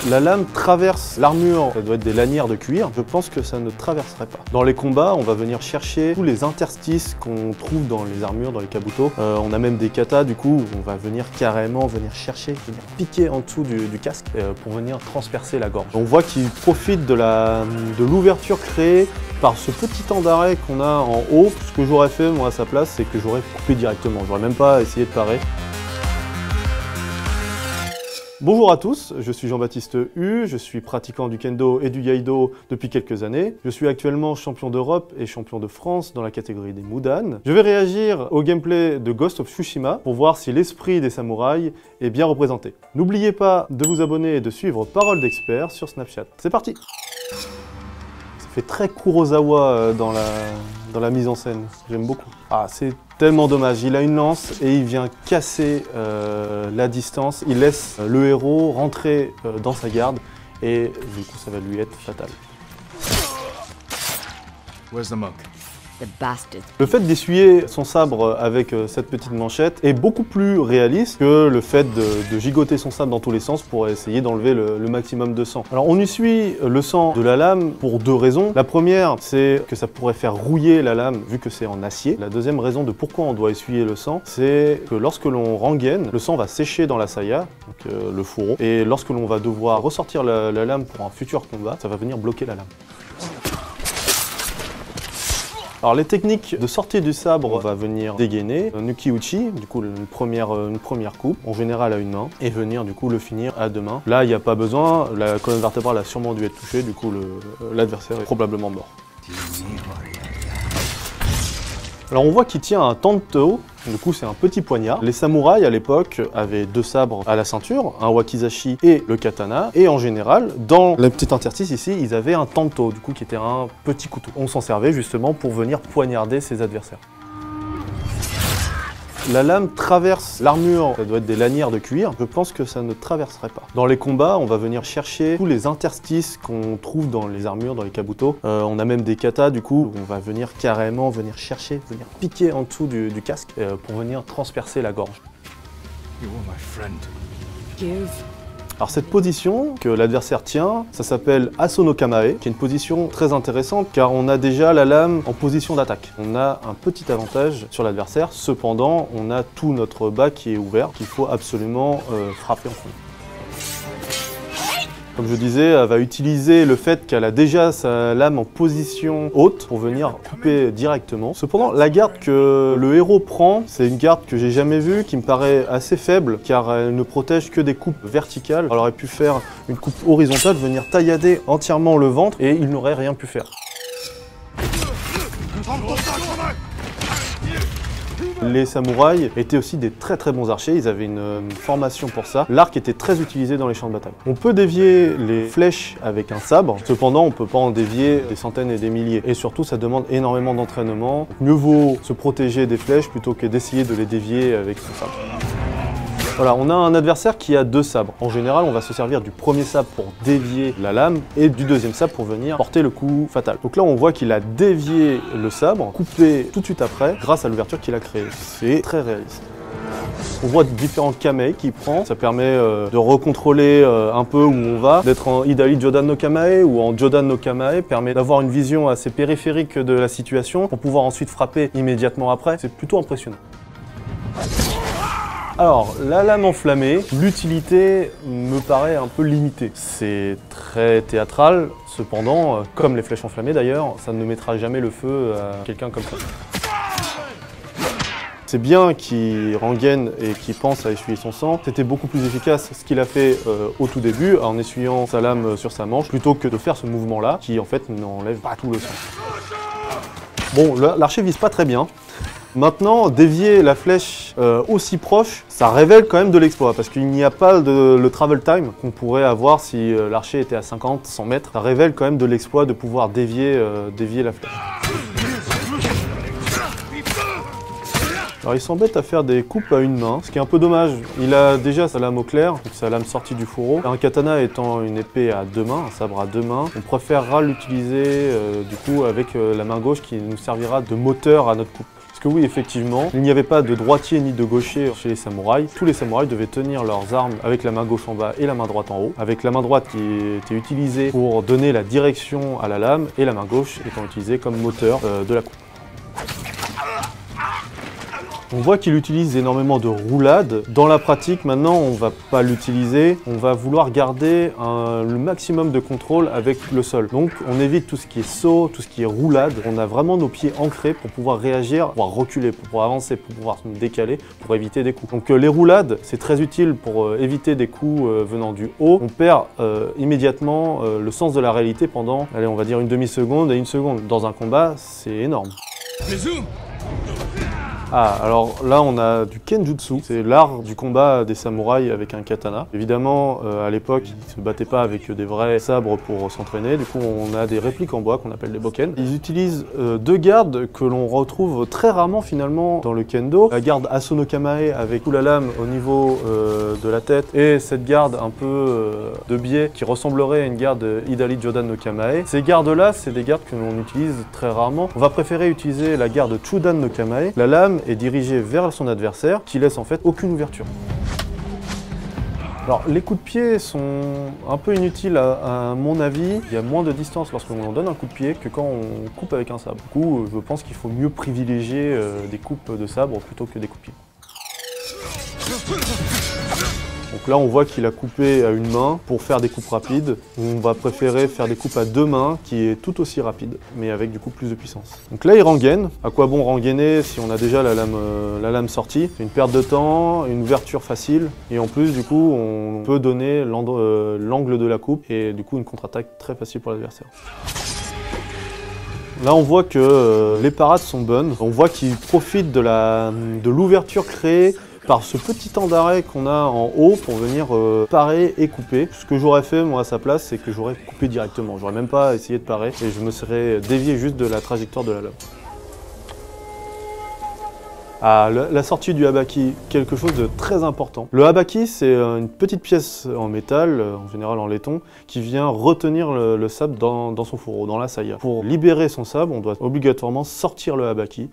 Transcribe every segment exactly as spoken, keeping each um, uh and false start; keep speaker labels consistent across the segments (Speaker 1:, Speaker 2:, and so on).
Speaker 1: la lame traverse l'armure, ça doit être des lanières de cuir, je pense que ça ne traverserait pas. Dans les combats, on va venir chercher tous les interstices qu'on trouve dans les armures, dans les kabuto. Euh, on a même des katas, du coup, on va venir carrément venir chercher, venir piquer en dessous du, du casque euh, pour venir transpercer la gorge. On voit qu'il profite de la de l'ouverture créée par ce petit temps d'arrêt qu'on a en haut. Ce que j'aurais fait, moi, à sa place, c'est que j'aurais coupé directement. J'aurais même pas essayé de parer. Bonjour à tous, je suis Jean-Baptiste Hu, je suis pratiquant du kendo et du iaido depuis quelques années. Je suis actuellement champion d'Europe et champion de France dans la catégorie des Mudan. Je vais réagir au gameplay de Ghost of Tsushima pour voir si l'esprit des samouraïs est bien représenté. N'oubliez pas de vous abonner et de suivre Parole d'Expert sur Snapchat. C'est parti! Ça fait très Kurosawa dans la, dans la mise en scène, j'aime beaucoup. Ah, c'est tellement dommage, il a une lance et il vient casser euh, la distance, il laisse le héros rentrer euh, dans sa garde et du coup ça va lui être fatal.
Speaker 2: Where's the monk?
Speaker 3: The bastard.
Speaker 1: Le fait d'essuyer son sabre avec euh, cette petite manchette est beaucoup plus réaliste que le fait de, de gigoter son sabre dans tous les sens pour essayer d'enlever le, le maximum de sang. Alors on essuie le sang de la lame pour deux raisons. La première, c'est que ça pourrait faire rouiller la lame vu que c'est en acier. La deuxième raison de pourquoi on doit essuyer le sang, c'est que lorsque l'on rengaine, le sang va sécher dans la saya, donc euh, le fourreau, et lorsque l'on va devoir ressortir la, la lame pour un futur combat, ça va venir bloquer la lame. Alors les techniques de sortie du sabre, on va venir dégainer, Nuki-Uchi, du coup une première, une première coupe, en général à une main, et venir du coup le finir à deux mains. Là il n'y a pas besoin, la colonne vertébrale a sûrement dû être touchée, du coup l'adversaire est probablement mort. Alors on voit qu'il tient un tanto, du coup c'est un petit poignard. Les samouraïs à l'époque avaient deux sabres à la ceinture, un wakizashi et le katana. Et en général, dans le petit interstice ici, ils avaient un tanto, du coup qui était un petit couteau. On s'en servait justement pour venir poignarder ses adversaires. La lame traverse l'armure, ça doit être des lanières de cuir, je pense que ça ne traverserait pas. Dans les combats, on va venir chercher tous les interstices qu'on trouve dans les armures, dans les kabuto. Euh, on a même des katas, du coup, on va venir carrément venir chercher, venir piquer en dessous du, du casque euh, pour venir transpercer la gorge.
Speaker 2: You are my friend.
Speaker 3: Give.
Speaker 1: Alors cette position que l'adversaire tient, ça s'appelle Aso no Kamae, qui est une position très intéressante car on a déjà la lame en position d'attaque. On a un petit avantage sur l'adversaire, cependant on a tout notre bas qui est ouvert, qu'il faut absolument euh, frapper en fond. Comme je disais, elle va utiliser le fait qu'elle a déjà sa lame en position haute pour venir couper directement. Cependant, la garde que le héros prend, c'est une garde que j'ai jamais vue, qui me paraît assez faible, car elle ne protège que des coupes verticales. Elle aurait pu faire une coupe horizontale, venir taillader entièrement le ventre, et il n'aurait rien pu faire. Les samouraïs étaient aussi des très très bons archers, ils avaient une, une formation pour ça. L'arc était très utilisé dans les champs de bataille. On peut dévier les flèches avec un sabre, cependant on ne peut pas en dévier des centaines et des milliers. Et surtout ça demande énormément d'entraînement. Mieux vaut se protéger des flèches plutôt que d'essayer de les dévier avec son sabre. Voilà, on a un adversaire qui a deux sabres. En général, on va se servir du premier sabre pour dévier la lame et du deuxième sabre pour venir porter le coup fatal. Donc là, on voit qu'il a dévié le sabre, coupé tout de suite après, grâce à l'ouverture qu'il a créée. C'est très réaliste. On voit différents kamae qu'il prend, ça permet euh, de recontrôler euh, un peu où on va, d'être en Idali Jodan no Kamae ou en Jodan no Kamae, permet d'avoir une vision assez périphérique de la situation pour pouvoir ensuite frapper immédiatement après. C'est plutôt impressionnant. Alors, la lame enflammée, l'utilité me paraît un peu limitée. C'est très théâtral, cependant, comme les flèches enflammées d'ailleurs, ça ne mettra jamais le feu à quelqu'un comme ça. C'est bien qu'il rengaine et qu'il pense à essuyer son sang. C'était beaucoup plus efficace ce qu'il a fait euh, au tout début, en essuyant sa lame sur sa manche, plutôt que de faire ce mouvement-là, qui en fait n'enlève pas tout le sang. Bon, l'archer vise pas très bien. Maintenant, dévier la flèche euh, aussi proche, ça révèle quand même de l'exploit, parce qu'il n'y a pas de, le travel time qu'on pourrait avoir si euh, l'archer était à cinquante, cent mètres. Ça révèle quand même de l'exploit de pouvoir dévier, euh, dévier la flèche. Alors il s'embête à faire des coupes à une main, ce qui est un peu dommage. Il a déjà sa lame au clair, donc sa lame sortie du fourreau. Un katana étant une épée à deux mains, un sabre à deux mains, on préférera l'utiliser euh, du coup avec euh, la main gauche qui nous servira de moteur à notre coupe. que oui, effectivement, il n'y avait pas de droitier ni de gaucher chez les samouraïs. Tous les samouraïs devaient tenir leurs armes avec la main gauche en bas et la main droite en haut, avec la main droite qui était utilisée pour donner la direction à la lame et la main gauche étant utilisée comme moteur euh, de la coupe. On voit qu'il utilise énormément de roulades. Dans la pratique, maintenant, on ne va pas l'utiliser. On va vouloir garder un, le maximum de contrôle avec le sol. Donc, on évite tout ce qui est saut, tout ce qui est roulade. On a vraiment nos pieds ancrés pour pouvoir réagir, pour pouvoir reculer, pour pouvoir avancer, pour pouvoir se décaler, pour éviter des coups. Donc, euh, les roulades, c'est très utile pour euh, éviter des coups euh, venant du haut. On perd euh, immédiatement euh, le sens de la réalité pendant, allez, on va dire une demi-seconde et une seconde. Dans un combat, c'est énorme. Ah, alors là on a du Kenjutsu, c'est l'art du combat des samouraïs avec un katana. Évidemment, euh, à l'époque, ils ne se battaient pas avec des vrais sabres pour s'entraîner, du coup on a des répliques en bois qu'on appelle des bokken. Ils utilisent euh, deux gardes que l'on retrouve très rarement finalement dans le kendo. La garde Aso no Kamae avec tout la lame au niveau euh, de la tête et cette garde un peu euh, de biais qui ressemblerait à une garde Hidari Jodan no Kamae. Ces gardes-là, c'est des gardes que l'on utilise très rarement. On va préférer utiliser la garde Chudan no Kamae. La lame est dirigé vers son adversaire, qui laisse en fait aucune ouverture. Alors les coups de pied sont un peu inutiles à, à mon avis. Il y a moins de distance lorsqu'on donne un coup de pied que quand on coupe avec un sabre. Du coup, je pense qu'il faut mieux privilégier euh, des coupes de sabre plutôt que des coups de pied. Donc là, on voit qu'il a coupé à une main pour faire des coupes rapides. On va préférer faire des coupes à deux mains qui est tout aussi rapide, mais avec du coup plus de puissance. Donc là, il rengaine. À quoi bon rengainer si on a déjà la lame, euh, la lame sortie? C'est une perte de temps, une ouverture facile, et en plus, du coup, on peut donner l'angle euh, de la coupe et du coup une contre-attaque très facile pour l'adversaire. Là, on voit que euh, les parades sont bonnes. On voit qu'il profite de la, de l'ouverture créée par ce petit temps d'arrêt qu'on a en haut pour venir euh, parer et couper. Ce que j'aurais fait moi à sa place, c'est que j'aurais coupé directement. J'aurais même pas essayé de parer et je me serais dévié juste de la trajectoire de la lame. Ah, le, la sortie du habaki, quelque chose de très important. Le habaki, c'est une petite pièce en métal, en général en laiton, qui vient retenir le, le sabre dans, dans son fourreau, dans la saya. Pour libérer son sabre, on doit obligatoirement sortir le habaki.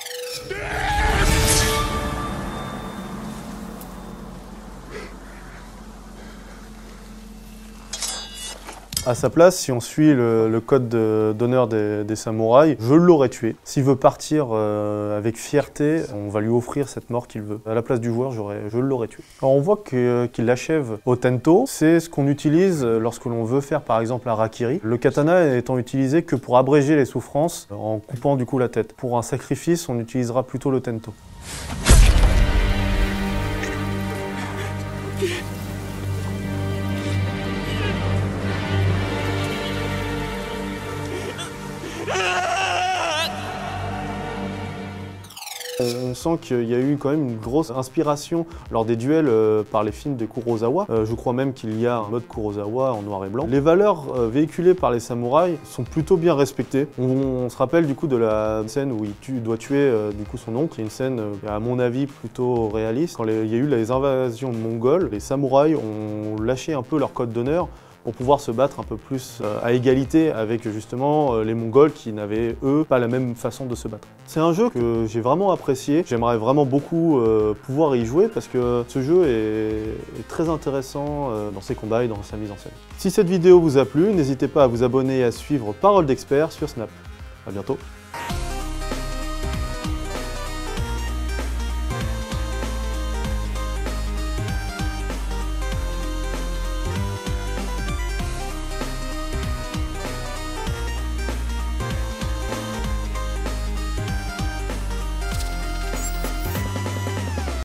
Speaker 1: À sa place, si on suit le, le code d'honneur de, des, des samouraïs, je l'aurais tué. S'il veut partir euh, avec fierté, on va lui offrir cette mort qu'il veut. À la place du joueur, je l'aurais tué. Alors on voit qu'il qu'il l'achève au tento. C'est ce qu'on utilise lorsque l'on veut faire par exemple un rakiri. Le katana étant utilisé que pour abréger les souffrances en coupant du coup la tête. Pour un sacrifice, on utilisera plutôt le tento. On sent qu'il y a eu quand même une grosse inspiration lors des duels euh, par les films de Kurosawa. Euh, je crois même qu'il y a un mode Kurosawa en noir et blanc. Les valeurs euh, véhiculées par les samouraïs sont plutôt bien respectées. On, on se rappelle du coup de la scène où il tue, doit tuer euh, du coup son oncle. C'est une scène euh, à mon avis plutôt réaliste. Quand les, il y a eu les invasions mongoles, les samouraïs ont lâché un peu leur code d'honneur pour pouvoir se battre un peu plus euh, à égalité avec justement euh, les Mongols qui n'avaient, eux, pas la même façon de se battre. C'est un jeu que j'ai vraiment apprécié. J'aimerais vraiment beaucoup euh, pouvoir y jouer parce que ce jeu est, est très intéressant euh, dans ses combats et dans sa mise en scène. Si cette vidéo vous a plu, n'hésitez pas à vous abonner et à suivre Parole d'Expert sur Snap. À bientôt.